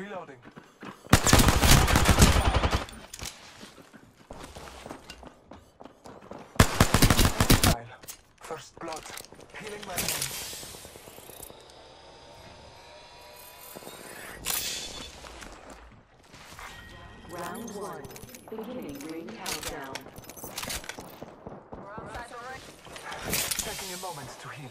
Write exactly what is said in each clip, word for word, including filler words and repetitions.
Reloading. First blood. Healing my wounds. Round one. Beginning ring countdown. We're outside the ring. Taking a moment to heal.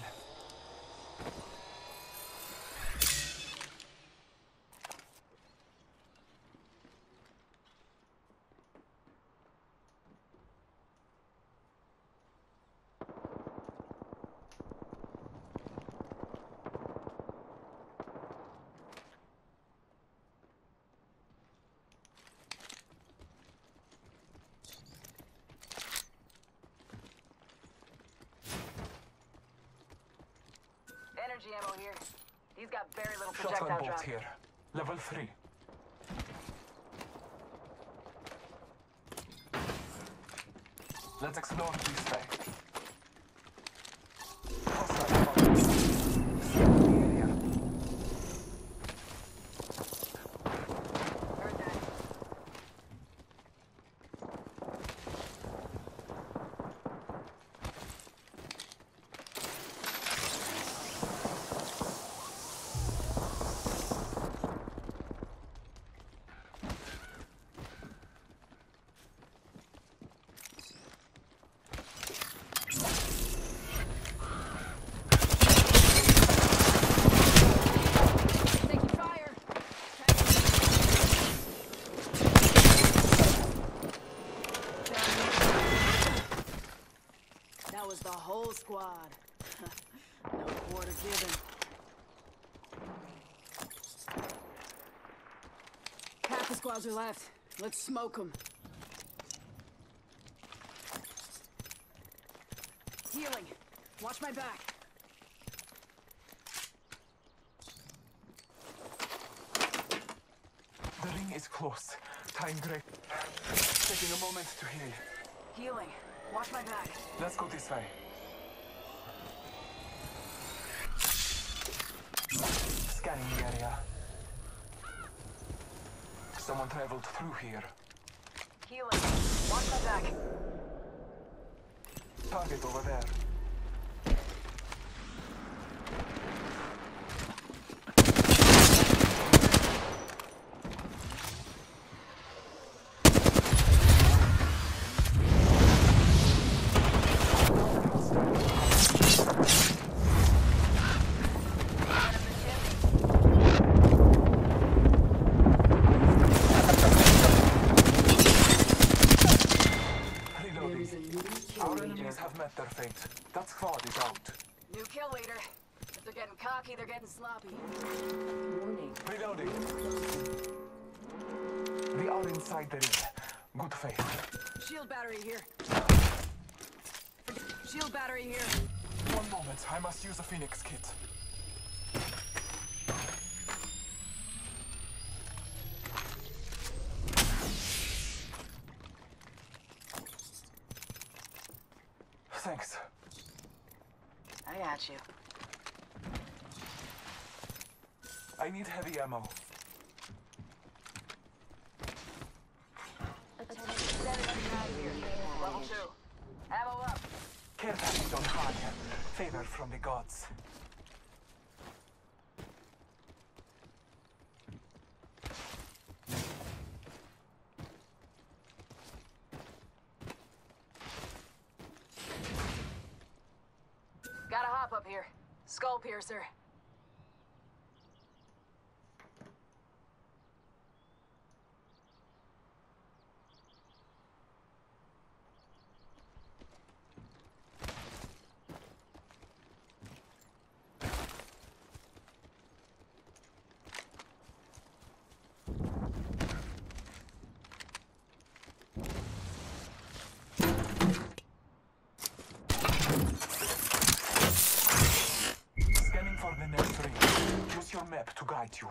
Energy ammo here. He's got very little Shotgun projectile bolt drop. here. Level three. Let's explore this way. Hostile spotted. Scanning the area. Heard that. Taking fire. That was the whole squad. No quarter given. Half the squads are left. Let's smoke them. Healing. Watch my back. The ring is close. Time great. Taking a moment to heal. Healing. Watch my back. Let's go this way. Scanning the area. Someone traveled through here. Healing. Watch my back. Target over there. Reloading. Our enemies have met their fate. That squad is out. New kill leader. If they're getting cocky, they're getting sloppy. Warning. Reloading. We are inside the ring. Good faith. Shield battery here. Shield battery here. One moment, I must use a Phoenix kit. Thanks. I got you. I need heavy ammo. Level two. Ammo up. Care package on high. Favor from the gods. Gotta hop up here. Skull piercer. Scanning for the next ring. Use your map to guide you.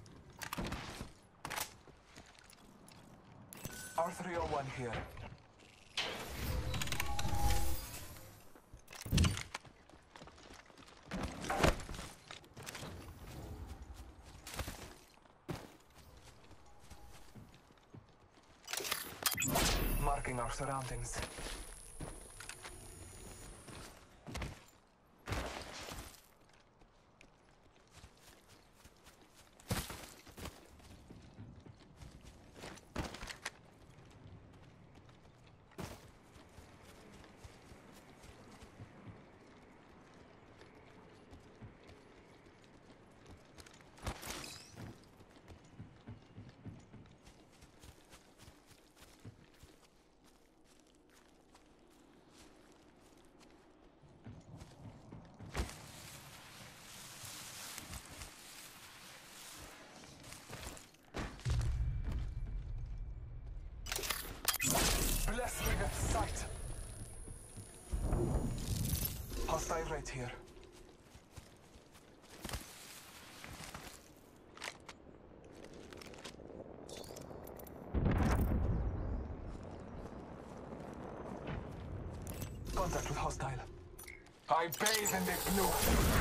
R three oh one here. Marking our surroundings. Bless me with sight. Hostile right here. Contact with hostile. I bathe in the blue.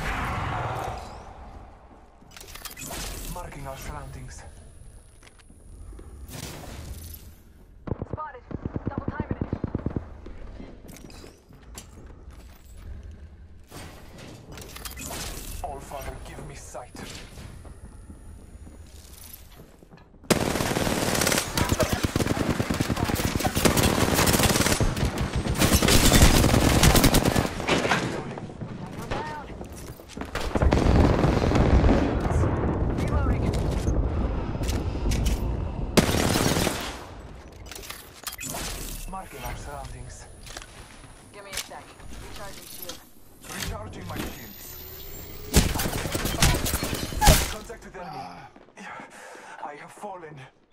Marking our surroundings. Spotted. Double timing it. All Father, give me sight. Marking our surroundings. Give me a sec. Recharging shield. Recharging my shields. Contact with enemy. I have fallen.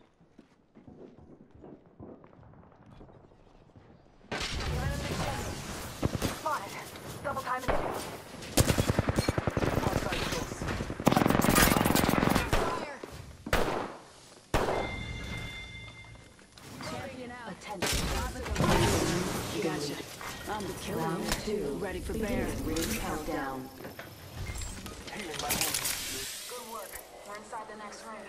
Spotted. Double timing it. Hostile close. Champion out. Attention. Gotcha. I'm the killer. Round two. Ready for bear. Beginning ring countdown. Healing my wounds. Good work. We're inside the next ring.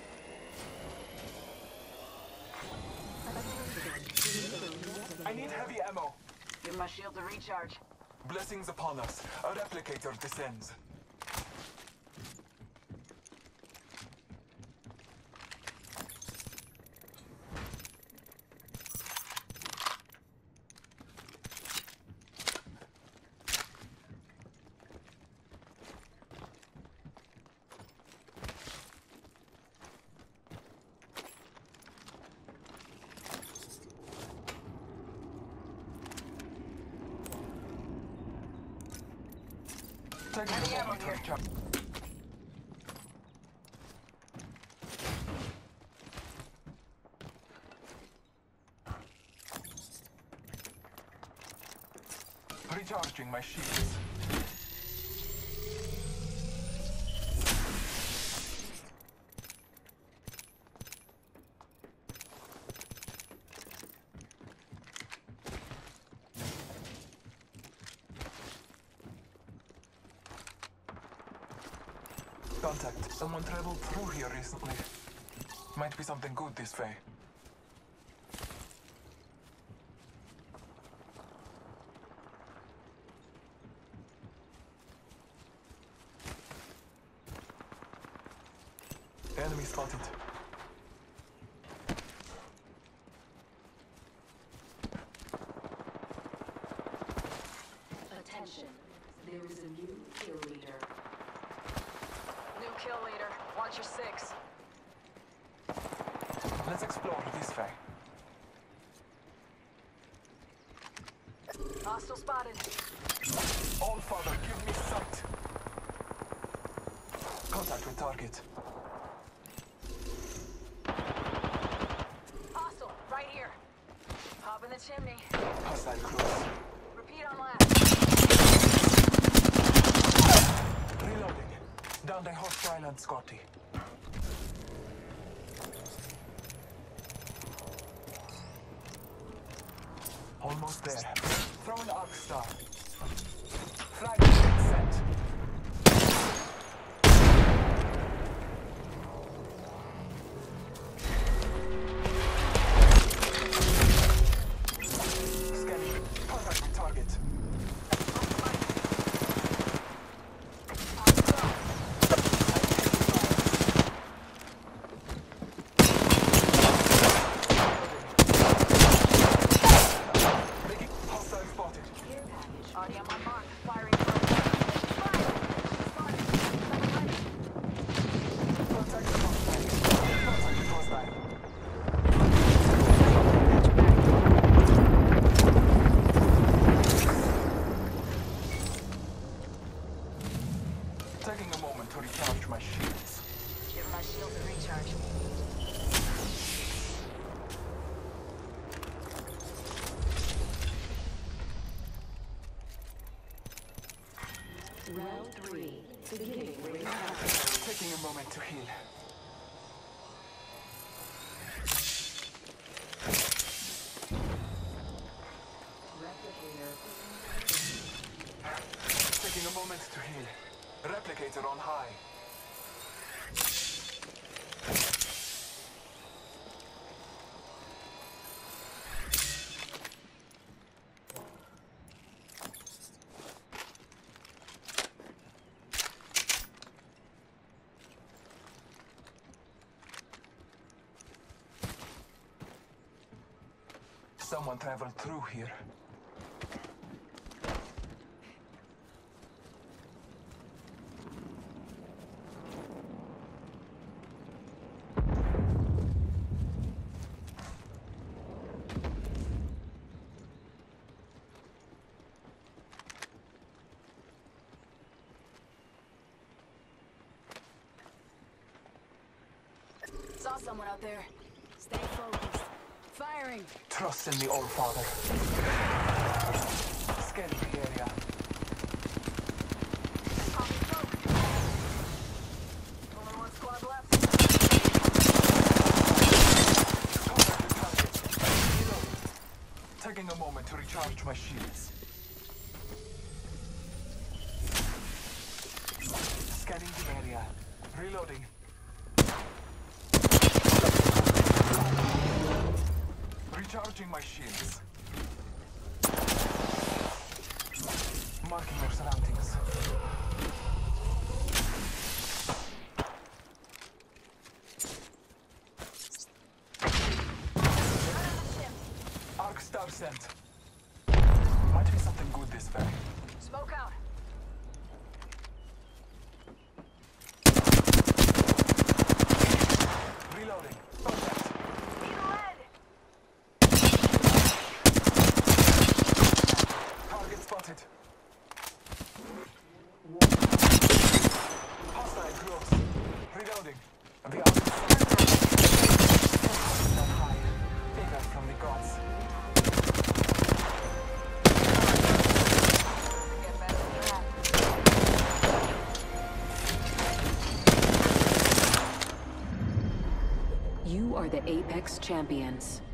I need heavy ammo. Give my shield to recharge. Blessings upon us. A replicator descends. Take Heavy a ammo moment to here. recharge. Recharging my shields. Contact. Someone traveled through here recently. Might be something good this way. Enemy spotted. Attention. There is a new kill leader. New kill leader. Watch your six. Let's explore this way. Hostile spotted. All Father, give me sight. Contact with target. Hostile. Right here. Hop in the chimney. Hostile close. Repeat on last. Reloading. Down the hostile and Scotty. Almost there. Throw an arc star. Fragment set. moment to heal. Replicator. Taking a moment to heal. Replicator on high. Someone traveled through here. Saw someone out there. Stay focused. Firing. Trust in the All Father. Scanning the area. Copy smoke. Only one squad left. Contact the target. Reload. Taking a moment to recharge my shields. Scanning the area. Reloading. Recharging my shields. Marking your surroundings. Arc star sent. Might be something good this way. Smoke out. Reloading. Contact. Need lead. Target spotted. Hostile close. Reloading. The other side. High. Bigger from the gods. Get better than that. You are the Apex Champions.